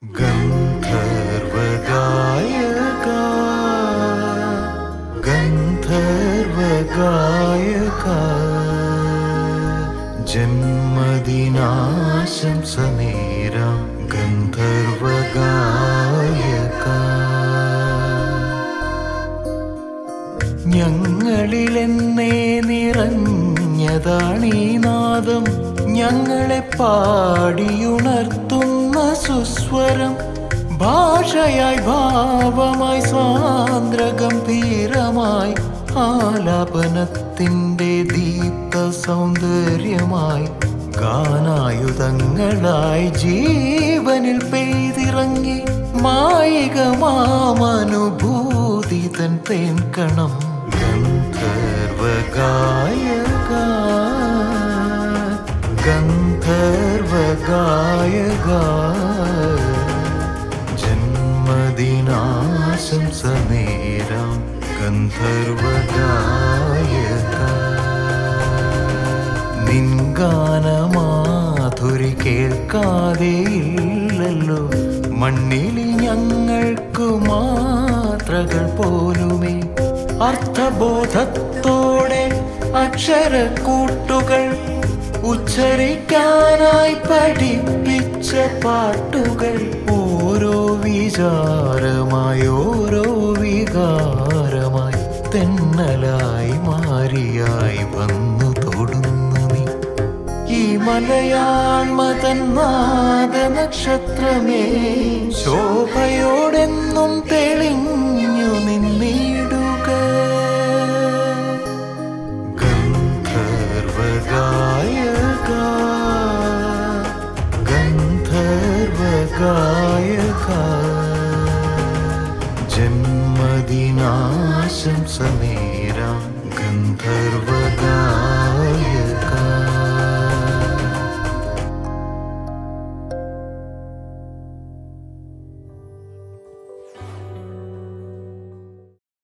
ഗന്ധർവഗായക ഗന്ധർവഗായക ജന്മദിനാശംസ നേരാം ഗന്ധർവഗായക. ഞങ്ങളിലെന്നേ നിറഞ്ഞതാണീ നാദം, ഞങ്ങളെ പാടിയുണർത്തുന്ന സുസ്വരം. ഭാഷയായി ഭാവമായി സാന്ദ്ര ഗംഭീരമായി ആലാപനത്തിൻ്റെ ദീപ്ത സൗന്ദര്യമായി ഗാനായുധങ്ങളായി ജീവനിൽ പെയ്തിറങ്ങി മായികമാമനുഭൂതി തൻ തേൻകണം. ഗന്ധർവഗായക ഗന്ധർവഗായക ജന്മദിനാശംസ നേരാം ഗന്ധർവഗായക. നിൻഗാനമാധുരി കേൾക്കാതെയില്ലല്ലോ മണ്ണിൽ ഞങ്ങൾക്കു മാത്രകൾ പോലുമേ. അർത്ഥബോധത്തോടെ അക്ഷരക്കൂട്ടുകൾ ഉച്ചരിക്കാനായി പഠിപ്പിച്ച പാട്ടുകൾ ഓരോ വിചാരമായി ഓരോ വികാരമായി തെന്നലായി മാറിയായി വന്നു തൊടുന്നു നീ. ഈ മലയാളമതൻ നാദ നക്ഷത്രമേ, ശോഭയോടെന്നും തെളിഞ്ഞു നിന്നിടുക. ഗന്ധർവഗായക ഗന്ധർവഗായക ജന്മദിനാശംസ നേരാം ഗന്ധർവ